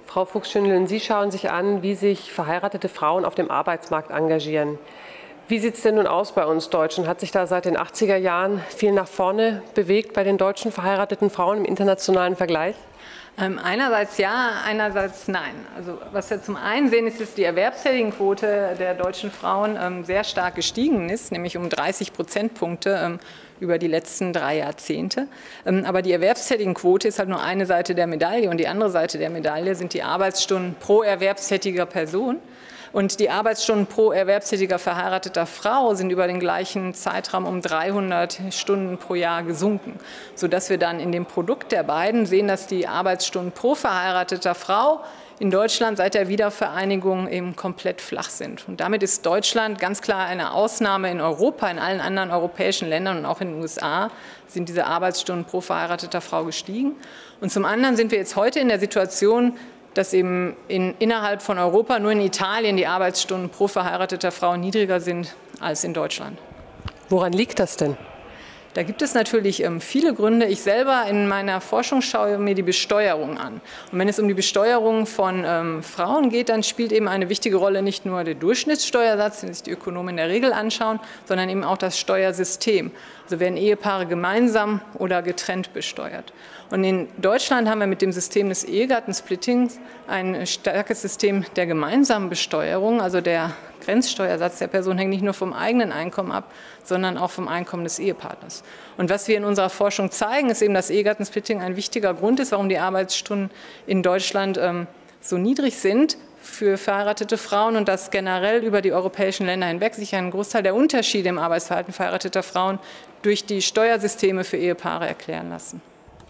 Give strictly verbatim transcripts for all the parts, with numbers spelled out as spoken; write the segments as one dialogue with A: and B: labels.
A: Frau Fuchs-Schindlen, Sie schauen sich an, wie sich verheiratete Frauen auf dem Arbeitsmarkt engagieren. Wie sieht es denn nun aus bei uns Deutschen? Hat sich da seit den achtziger Jahren viel nach vorne bewegt bei den deutschen verheirateten Frauen im internationalen Vergleich?
B: Ähm, einerseits ja, einerseits nein. Also was wir zum einen sehen, ist, dass die Erwerbstätigenquote der deutschen Frauen ähm, sehr stark gestiegen ist, nämlich um dreißig Prozentpunkte ähm, über die letzten drei Jahrzehnte. Ähm, aber die Erwerbstätigenquote ist halt nur eine Seite der Medaille und die andere Seite der Medaille sind die Arbeitsstunden pro erwerbstätiger Person. Und die Arbeitsstunden pro erwerbstätiger verheirateter Frau sind über den gleichen Zeitraum um dreihundert Stunden pro Jahr gesunken, sodass wir dann in dem Produkt der beiden sehen, dass die Arbeitsstunden pro verheirateter Frau in Deutschland seit der Wiedervereinigung eben komplett flach sind. Und damit ist Deutschland ganz klar eine Ausnahme in Europa. In allen anderen europäischen Ländern und auch in den U S A sind diese Arbeitsstunden pro verheirateter Frau gestiegen. Und zum anderen sind wir jetzt heute in der Situation, dass eben in, innerhalb von Europa nur in Italien die Arbeitsstunden pro verheirateter Frau niedriger sind als in Deutschland.
A: Woran liegt das denn?
B: Da gibt es natürlich ähm, viele Gründe. Ich selber in meiner Forschung schaue mir die Besteuerung an. Und wenn es um die Besteuerung von ähm, Frauen geht, dann spielt eben eine wichtige Rolle nicht nur der Durchschnittssteuersatz, den sich die Ökonomen in der Regel anschauen, sondern eben auch das Steuersystem. Also werden Ehepaare gemeinsam oder getrennt besteuert. Und in Deutschland haben wir mit dem System des Ehegattensplittings ein starkes System der gemeinsamen Besteuerung. Also der Grenzsteuersatz der Person hängt nicht nur vom eigenen Einkommen ab, sondern auch vom Einkommen des Ehepartners. Und was wir in unserer Forschung zeigen, ist eben, dass Ehegattensplitting ein wichtiger Grund ist, warum die Arbeitsstunden in Deutschland ähm, so niedrig sind für verheiratete Frauen und dass generell über die europäischen Länder hinweg sich ein Großteil der Unterschiede im Arbeitsverhalten verheirateter Frauen durch die Steuersysteme für Ehepaare erklären lassen.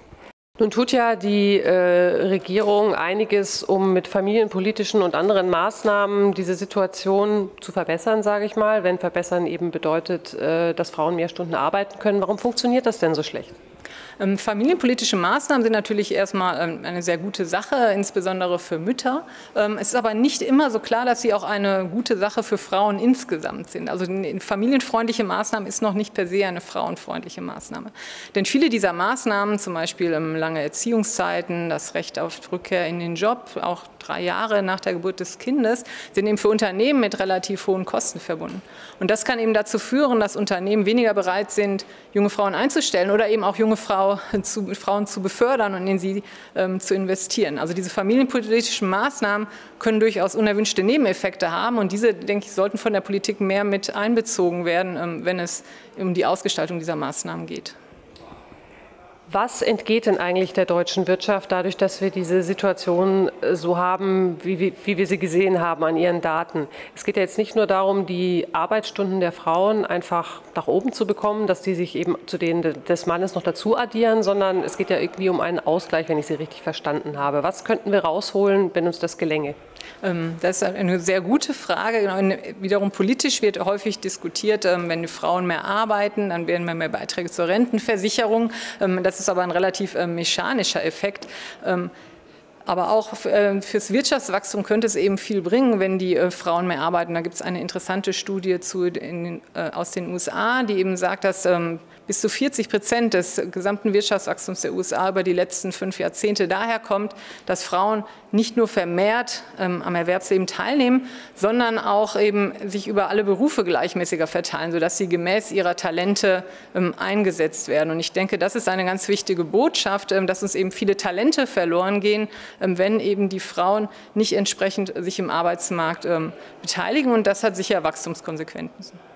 A: Nun tut ja die äh, Regierung einiges, um mit familienpolitischen und anderen Maßnahmen diese Situation zu verbessern, sage ich mal. Wenn verbessern eben bedeutet, äh, dass Frauen mehr Stunden arbeiten können. Warum funktioniert das denn so schlecht?
B: Ähm, familienpolitische Maßnahmen sind natürlich erstmal ähm, eine sehr gute Sache, insbesondere für Mütter. Ähm, es ist aber nicht immer so klar, dass sie auch eine gute Sache für Frauen insgesamt sind. Also eine familienfreundliche Maßnahme ist noch nicht per se eine frauenfreundliche Maßnahme. Denn viele dieser Maßnahmen, zum Beispiel ähm, lange Erziehungszeiten, das Recht auf Rückkehr in den Job, auch drei Jahre nach der Geburt des Kindes, sind eben für Unternehmen mit relativ hohen Kosten verbunden. Und das kann eben dazu führen, dass Unternehmen weniger bereit sind, junge Frauen einzustellen oder eben auch junge Frau, zu, Frauen zu befördern und in sie ähm, zu investieren. Also diese familienpolitischen Maßnahmen können durchaus unerwünschte Nebeneffekte haben und diese, denke ich, sollten von der Politik mehr mit einbezogen werden, ähm, wenn es um die Ausgestaltung dieser Maßnahmen geht.
A: Was entgeht denn eigentlich der deutschen Wirtschaft dadurch, dass wir diese Situation so haben, wie, wie, wie wir sie gesehen haben an ihren Daten? Es geht ja jetzt nicht nur darum, die Arbeitsstunden der Frauen einfach nach oben zu bekommen, dass die sich eben zu denen des Mannes noch dazu addieren, sondern es geht ja irgendwie um einen Ausgleich, wenn ich Sie richtig verstanden habe. Was könnten wir rausholen, wenn uns das gelänge?
B: Das ist eine sehr gute Frage. Wiederum politisch wird häufig diskutiert, wenn die Frauen mehr arbeiten, dann werden wir mehr Beiträge zur Rentenversicherung. Das ist aber ein relativ mechanischer Effekt. Aber auch fürs Wirtschaftswachstum könnte es eben viel bringen, wenn die Frauen mehr arbeiten. Da gibt es eine interessante Studie zu, in, aus den U S A, die eben sagt, dass bis zu vierzig Prozent des gesamten Wirtschaftswachstums der U S A über die letzten fünf Jahrzehnte daher kommt, dass Frauen nicht nur vermehrt ähm, am Erwerbsleben teilnehmen, sondern auch eben sich über alle Berufe gleichmäßiger verteilen, sodass sie gemäß ihrer Talente ähm, eingesetzt werden. Und ich denke, das ist eine ganz wichtige Botschaft, ähm, dass uns eben viele Talente verloren gehen, ähm, wenn eben die Frauen nicht entsprechend sich im Arbeitsmarkt ähm, beteiligen. Und das hat sicher Wachstumskonsequenzen.